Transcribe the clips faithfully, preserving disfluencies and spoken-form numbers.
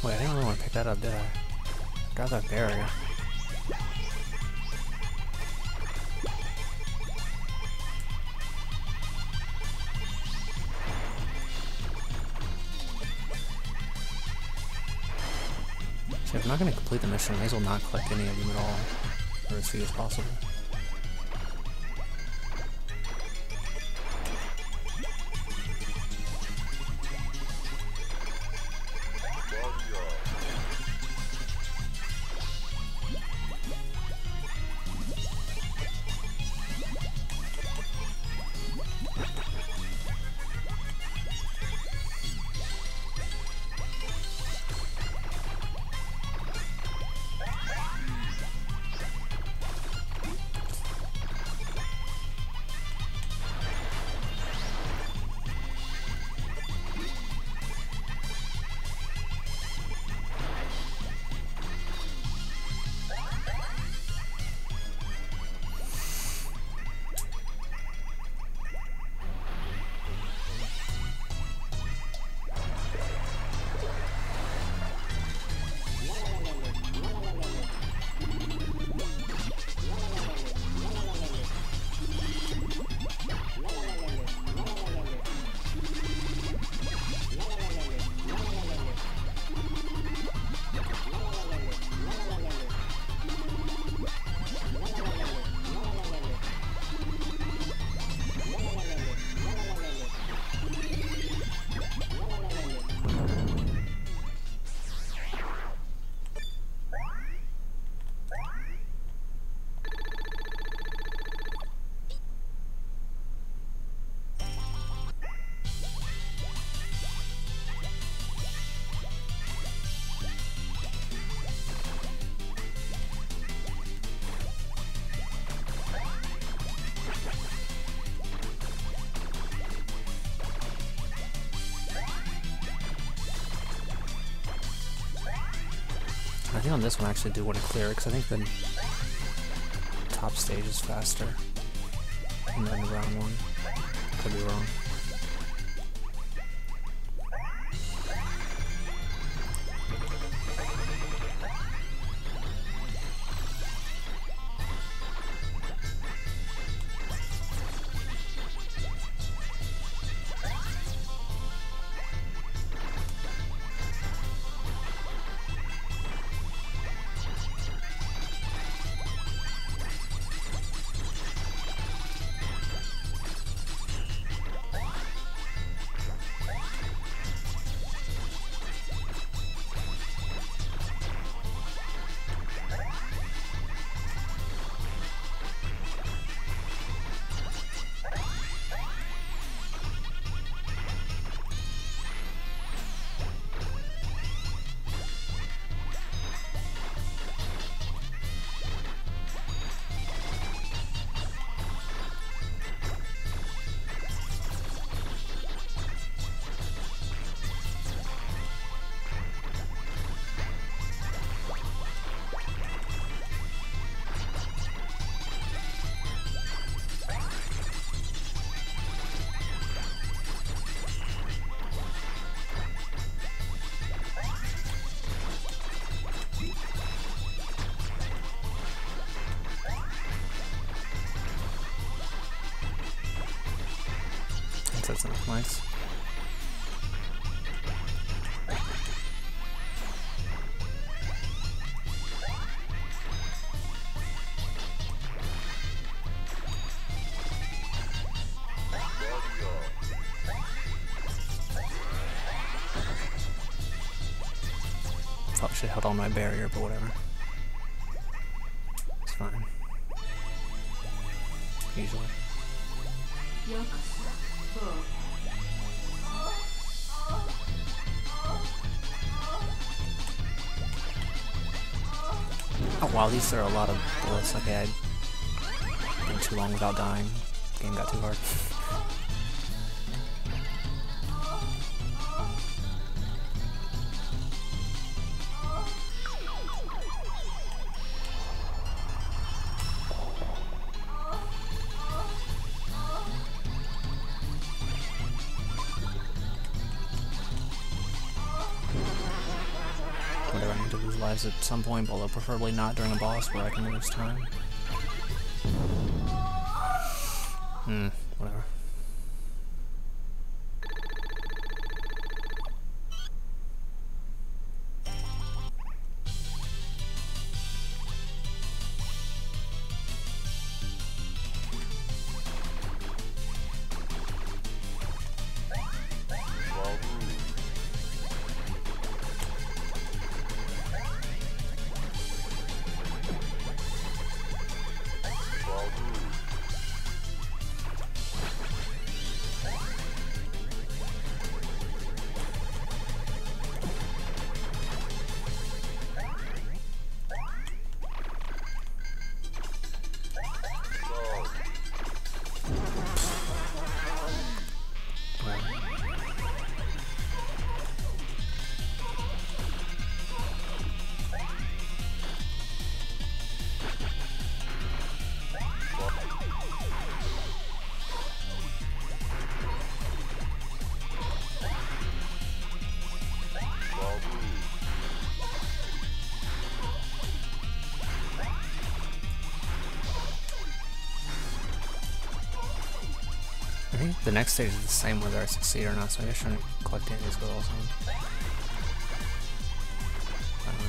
Wait, I didn't really want to pick that up, did I? Got that barrier. So if I'm not going to complete the mission, I may as well not collect any of them at all, or as few as possible. I think on this one I actually do want to clear it, because I think the top stage is faster than the round one. Could be wrong. That's enough, nice. Probably should have held on my barrier, but whatever. It's fine. Usually. Oh wow, these are a lot of bullets. Okay, I went too long without dying. Game got too hard. going to lose lives at some point, although preferably not during a boss where I can lose time. Hmm, whatever. I think the next stage is the same whether I succeed or not, so I guess I shouldn't collect any of these goals. I don't know.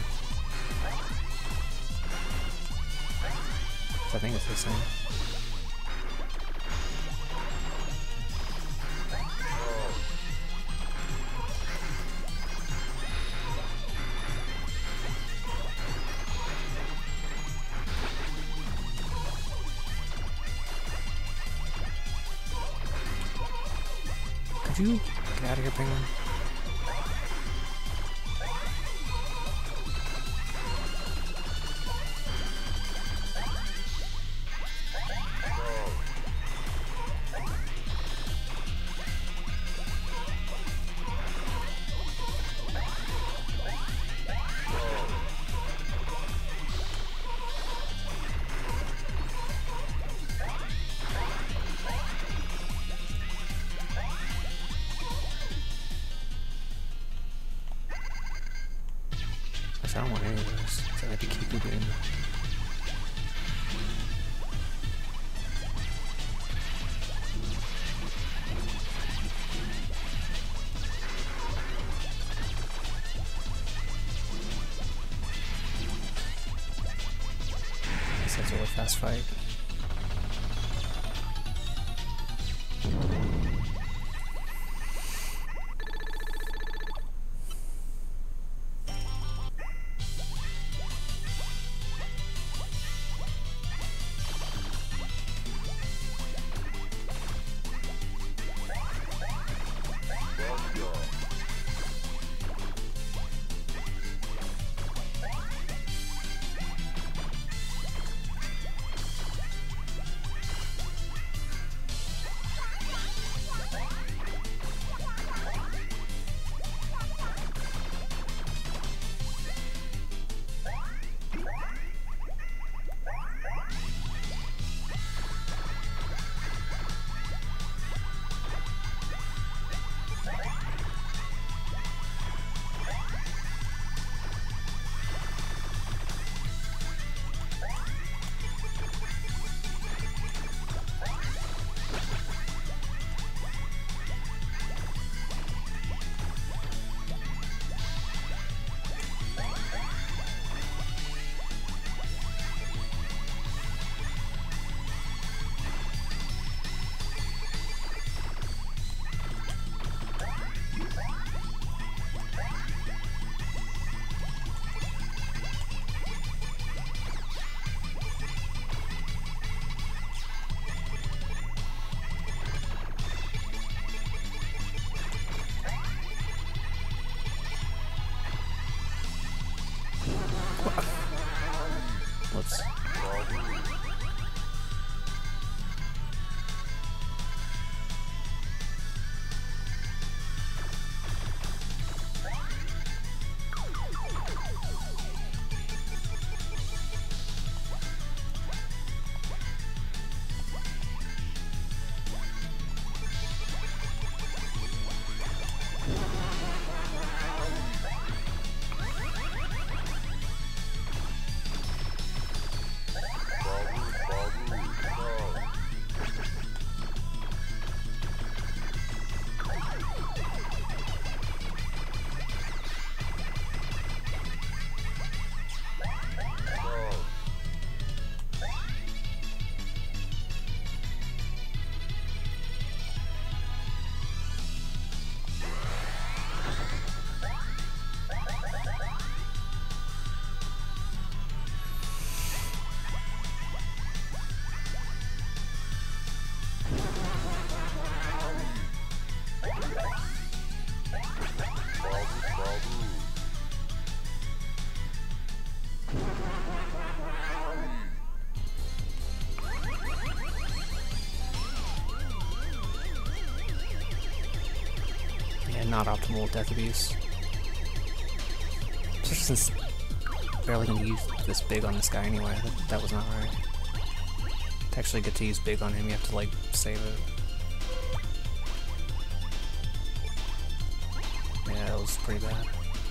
So I think it's the same. Could you get out of here, penguin? I don't want any of those. So I have to keep moving. Guess that's a really fast fight. Whoops. and not optimal with Death Abuse. Especially since barely gonna use this big on this guy anyway. That, that was not right. To actually get to use big on him, you have to like save it. Yeah, that was pretty bad.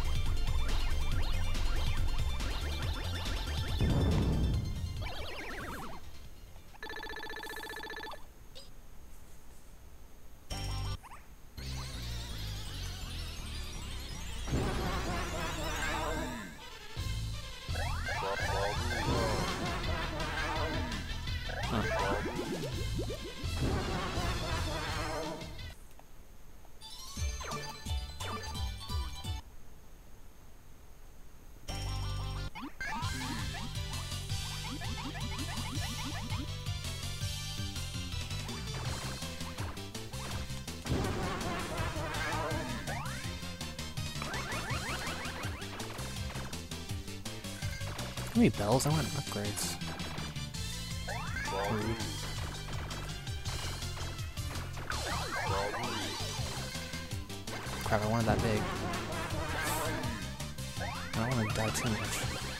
How many bells? I want upgrades. Rude. Crap, I wanted that big. I don't want to die too much.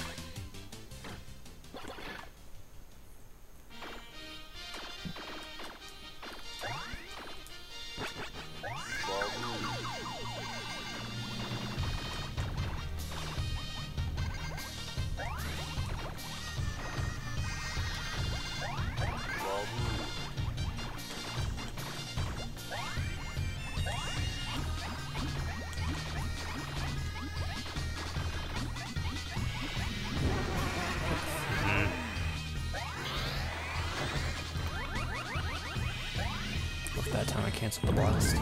That time I canceled the blast.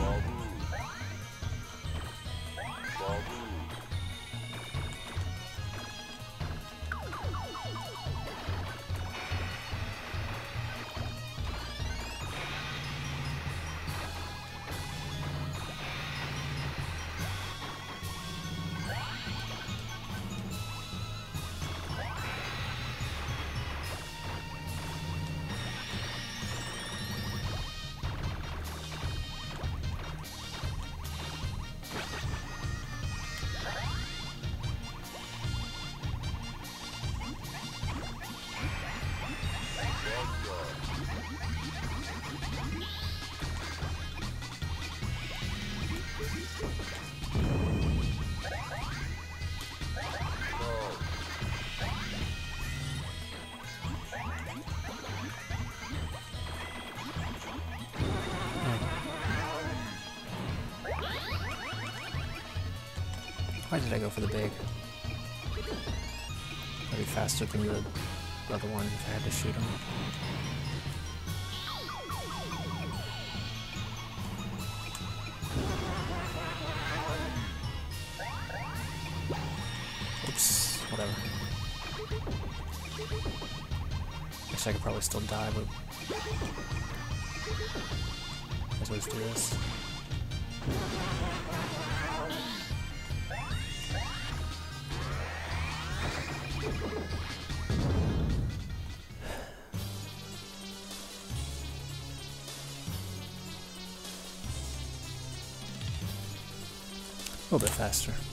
Why did I go for the big? That'd be faster than the other one if I had to shoot him. Oops, whatever. Guess I could probably still die, but let's just do this. A little bit faster.